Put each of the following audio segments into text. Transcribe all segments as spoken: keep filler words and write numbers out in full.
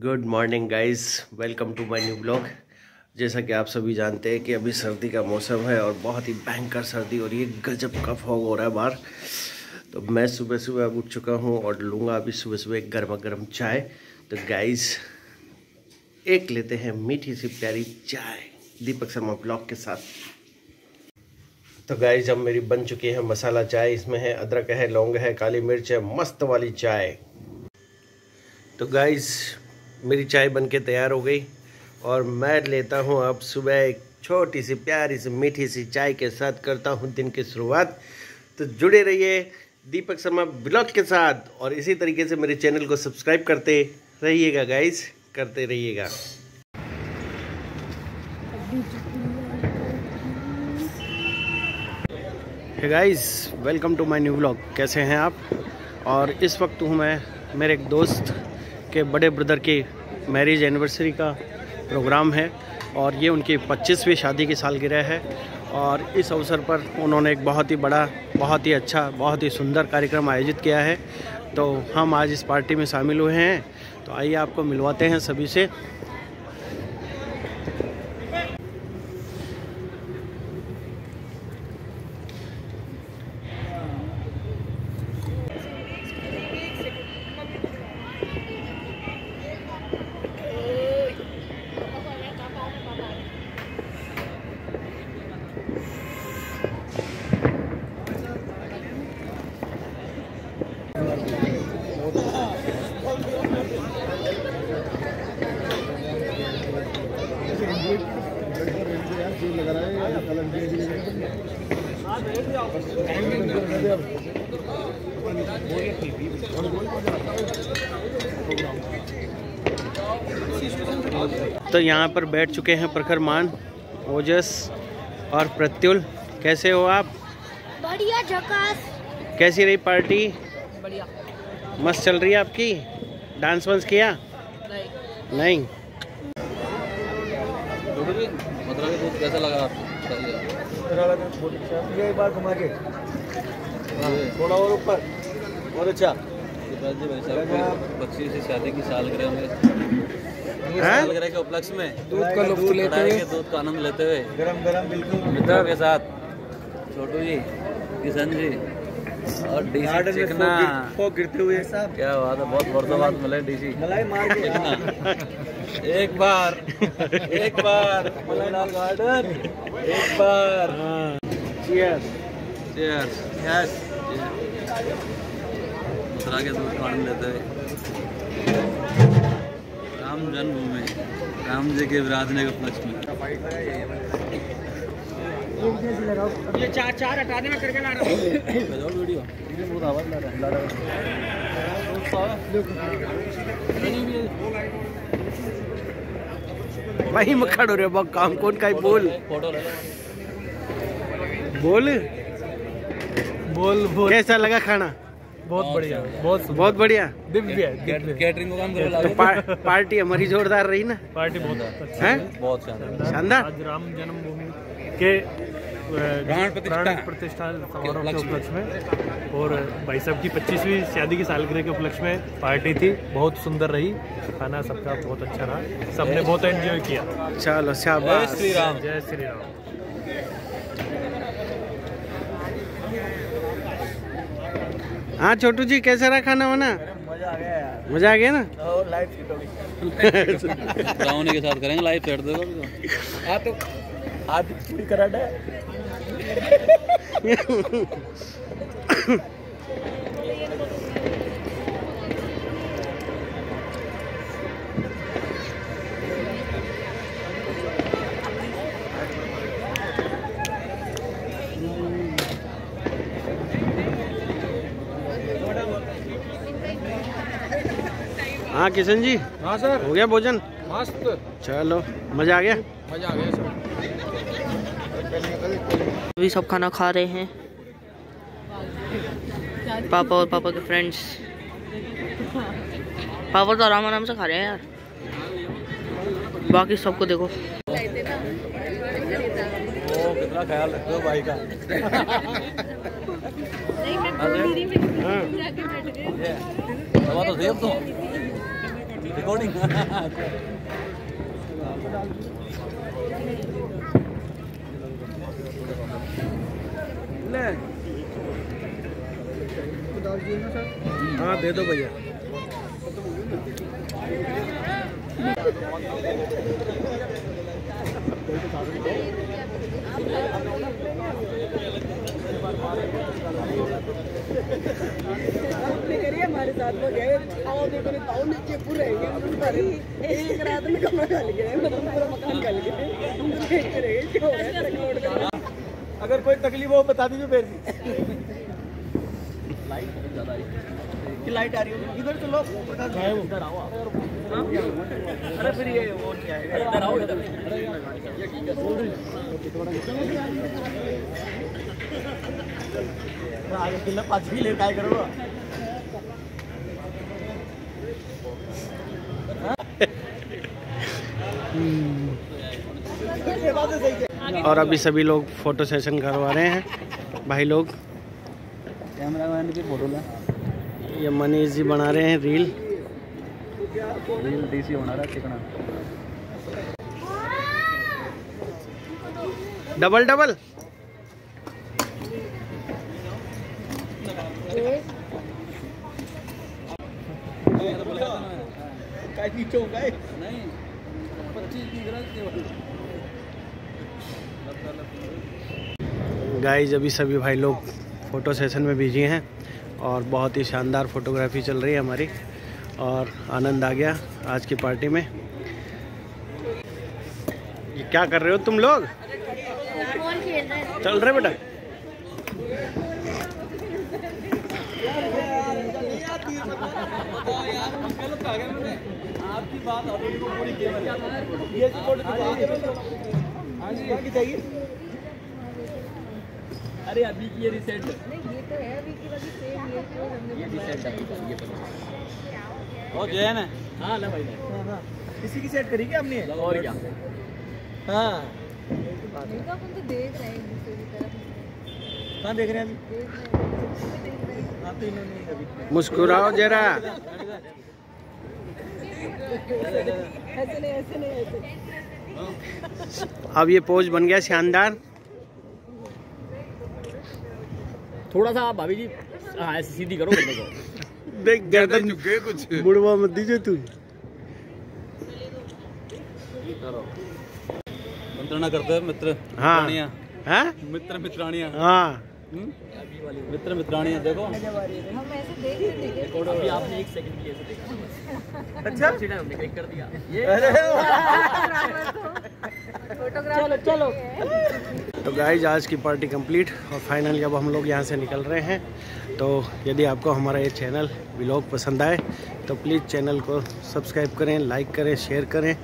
Good morning guys, welcome to my new blog. जैसा कि आप सभी जानते हैं कि अभी सर्दी का मौसम है और बहुत ही भयंकर सर्दी हो रही है, गजब का फॉग हो रहा है बाहर। तो मैं सुबह सुबह उठ चुका हूँ और लूँगा अभी सुबह सुबह एक गर्मा गर्म चाय। तो गाइस एक लेते हैं मीठी सी प्यारी चाय दीपक शर्मा ब्लॉग के साथ। तो गाइस अब मेरी बन चुकी है मसाला चाय। इसमें है अदरक है, लौंग है, काली मिर्च है, मस्त वाली चाय। तो गाइस मेरी चाय बनके तैयार हो गई और मैं लेता हूँ अब सुबह एक छोटी सी प्यारी सी मीठी सी चाय के साथ करता हूँ दिन की शुरुआत। तो जुड़े रहिए दीपक शर्मा ब्लॉग के साथ और इसी तरीके से मेरे चैनल को सब्सक्राइब करते रहिएगा गाइस, करते रहिएगा। Hey guys, welcome to my new blog. कैसे हैं आप? और इस वक्त हूँ मैं मेरे एक दोस्त के बड़े ब्रदर की मैरिज एनिवर्सरी का प्रोग्राम है और ये उनकी पच्चीसवीं शादी की सालगिरह है। और इस अवसर पर उन्होंने एक बहुत ही बड़ा, बहुत ही अच्छा, बहुत ही सुंदर कार्यक्रम आयोजित किया है। तो हम आज इस पार्टी में शामिल हुए हैं। तो आइए आपको मिलवाते हैं सभी से। तो यहाँ पर बैठ चुके हैं प्रखर मान, ओजस और प्रत्युल। कैसे हो आप? बढ़िया, झकास। कैसी रही पार्टी? बढ़िया, मस्त चल रही है आपकी? डांस वांस किया? नहीं नहीं। मथुरा के दूध कैसा लगा आपको? ये एक बार घुमा के थोड़ा और ऊपर और अच्छा। बच्ची से शादी की सालगिरह में सालगिरह के उपलक्ष्य में दूध का लुत्फ लेते हुए, दूध का आनंद लेते हुए गरम गरम बिल्कुल मित्रों के साथ छोटू जी, किशन जी और डीसी चिकना फोक गिरते हुए सब। क्या बात है, बहुत वर्षों बाद मिले डीसी मलाई मार के एक बार एक बार मलाईलाल गार्डन एक बार। चीयर्स। चीयर्स। यस। मथुरा के दूध का आनंद लेते हुए राम जन्मभूमि, राम जी के विराजने के उपलक्ष्य में। ये चार चार हटा देना करके ला रहा हूं वीडियो बहुत आवाज ला रहा है। वही में खड़ो रे बक, काम कौन का ही बोल फोटो बोल बोल बोल। कैसा लगा खाना? बहुत बढ़िया, बहुत बहुत बढ़िया। दिव्य दिव्य। कैटरिंग का काम तो पा, पार्टी हमारी जोरदार रही ना? पार्टी बहुत अच्छा हैं? बहुत शानदार। शानदार। आज राम जन्मभूमि के प्राण प्रतिष्ठा प्राण प्रतिष्ठा समारोह के उपलक्ष्य में और भाई साहब की पच्चीसवीं शादी की सालगिरह के उपलक्ष्य में पार्टी थी। बहुत सुंदर रही, खाना सबका बहुत अच्छा रहा, सबने बहुत एंजॉय किया। चलो जय शाबाश। श्री राम। जय श्री राम। हाँ छोटू जी, कैसा रहा खाना वाना? मजा आ गया यार, मजा आ गया ना? और लाइफ फिट हो गई। रावण के साथ करेंगे लाइव सेट देखो। हाँ तो आज पूरी कराटा है। हाँ किशन जी, हाँ सर, हो गया भोजन? मस्त, चलो मजा आ गया। मजा आ गया सर। अभी सब खाना खा रहे हैं, पापा और पापा के फ्रेंड्स। पापा तो आराम आराम से खा रहे हैं यार, बाकी सबको देखो। ओ कितना ख्याल रखते हो भाई का। दवा तो दे अब तो। रिकॉर्डिंग। हाँ दे दो भैया। हमारे साथ लोग गए ताऊ नीचे पूरे एक रात में कमरा खा गया, मतलब पूरा मकान खा गया। हम तो देख रहे हैं क्या हो रहा है। अगर कोई तकलीफ हो बता दीजिए फिर। लाइट आ रही है इधर, चलो इधर आओ। अरे फिर ये वो नहीं आएगा, इधर आओ इधर। ये ठीक है, आगे किला पाँच भी ले काय करो। और अभी सभी लोग फोटो सेशन करवा रहे हैं भाई लोग। कैमरामैन की फोटो ले। ये मनीष जी बना रहे हैं रील। रील डीसी होना रहा चिकना। डबल डबल नहीं पच्चीस की गाइस अभी सभी भाई लोग फ़ोटो सेशन में बिजी हैं और बहुत ही शानदार फोटोग्राफी चल रही है हमारी और आनंद आ गया आज की पार्टी में। ये क्या कर रहे हो तुम लोग? चल रहे बेटा। आपकी बात पूरी ये चाहिए। अरे अभी की ये रिसेट नहीं, ये तो है अभी की वाली सेम ये ये रिसेट है ये तो। ओ जैन है। हां ना भाई हां हां इसी की सेट करी क्या हमने और क्या। हां इनका अपन तो देख रहे हैं एक दूसरे की तरफ। कहां देख रहे हैं अभी? हां तो इन्होंने अभी मुस्कुराओ जरा। ऐसे नहीं ऐसे नहीं ऐसे। अब ये पोज बन गया शानदार। थोड़ा सा आप भाभी जी हाँ ऐसे सीधी करो बंदे को। देख गर्दन झुके कुछ बुढ़वा मत दीजिए तू। मंत्रणा करते हैं मित्र। हाँ हाँ मित्र मित्रानियाँ। हाँ मित्र मित्रानियाँ देखो। हम ऐसे देख रहे थे अभी आपने एक सेकंड के लिए ऐसे देखा। अच्छा सीधा हमने क्लिक कर दिया ये। चलो चलो। तो गाइज आज की पार्टी कंप्लीट और फाइनली अब हम लोग यहाँ से निकल रहे हैं। तो यदि आपको हमारा ये चैनल व्लॉग पसंद आए तो प्लीज़ चैनल को सब्सक्राइब करें, लाइक करें, शेयर करें।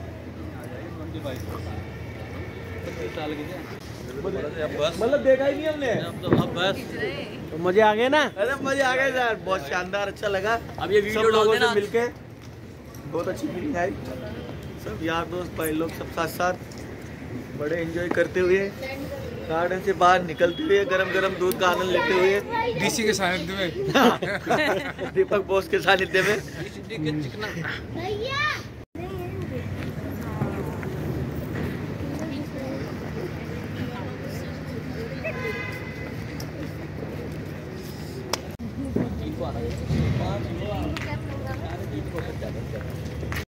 मतलब देखा ही नहीं हमने। अब बस तो मज़े आ गए ना? अरे मजे आ गए यार, बहुत शानदार अच्छा लगा। अब ये वीडियो सब लोगों डाल देना से मिलके बहुत अच्छी फीलिंग आई। सब यार दोस्त भाई लोग सब साथ साथ बड़े एंजॉय करते हुए गार्डन से बाहर निकलते हुए गरम गरम दूध का आनंद लेते हुए डीसी के सानिध्य में दीपक बोस के सानिध्य में। चिकना